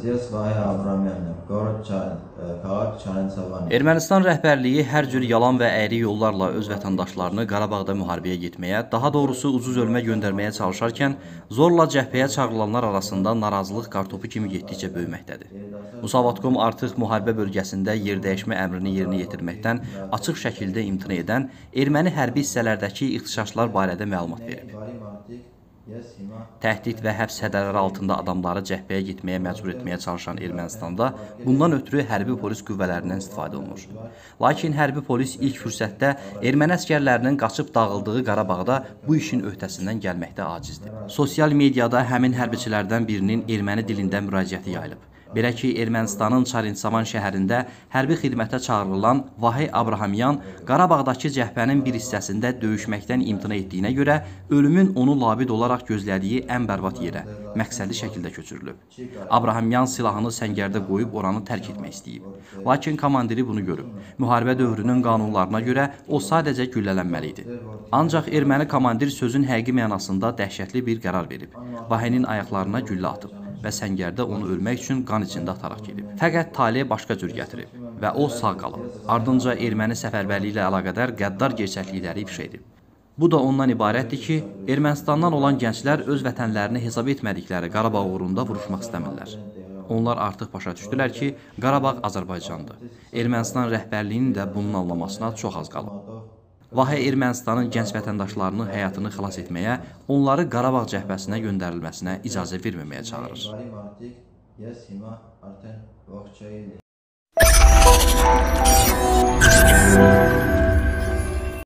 Ermənistan rəhbərliyi hər cür yalan və əyri yollarla öz vətəndaşlarını Qarabağda müharibəyə getməyə, daha doğrusu ucuz ölmə göndərməyə çalışarkən, zorla cəbhəyə çağırılanlar arasında narazılıq qartopu kimi getdikcə böyüməkdədir. Musavatkom artıq müharibə bölgəsində yerdəyişmə əmrini yerinə yetirməkdən açıq şəkildə imtina edən erməni hərbi hissələrdəki ixtişaşlar barədə məlumat verib. Təhdid və həbs hədələri altında adamları cəbhəyə getməyə məcbur etməyə çalışan Ermənistanda bundan ötürü hərbi polis qüvvələrindən istifadə olunur. Lakin hərbi polis ilk fürsətdə erməni əskərlərinin qaçıb dağıldığı Qarabağda bu işin öhdəsindən gəlməkdə acizdir. Sosial mediada həmin hərbiçilərdən birinin erməni dilində müraciəti yayılıb. Belə ki, Ermənistanın Çarinsavan şəhərində hərbi xidmətə çağırılan Vahey Abrahamyan Qarabağdakı cəbhənin bir hissəsində döyüşməkdən imtina etdiyinə görə ölümün onu labid olaraq gözlədiyi ən bərbad yerə, məqsədli şəkildə köçürülüb. Abrahamyan silahını səngərdə qoyub oranı tərk etmək istəyib. Lakin komandiri bunu görüb. Müharibə dövrünün qanunlarına görə o sadəcə güllələnməli idi. Ancaq erməni komandir sözün həqiqi mənasında dəhşətli bir qərar verib. Vaheynin ayaqlarına güllə atıb və səngərdə onu ölmək üçün qan içində ataraq gedib. Fəqət talih başqa cür gətirib və o sağ qalıb. Ardınca erməni səfərbərliyi ilə əlaqədar qəddar gerçəklikləri ifşa edib. Bu da ondan ibarətdir ki, Ermənistandan olan gənclər öz vətənlərini hesab etmədikləri Qarabağ uğrunda vuruşmaq istəmirlər. Onlar artıq başa düşdülər ki, Qarabağ Azərbaycandır. Ermənistan rəhbərliyinin də bunun anlamasına çox az qalıb. Vahey Ermənistanın gənc vətəndaşlarının həyatını xilas etməyə, onları Qarabağ cəbhəsinə göndərilməsinə icazə verməməyə çağırır.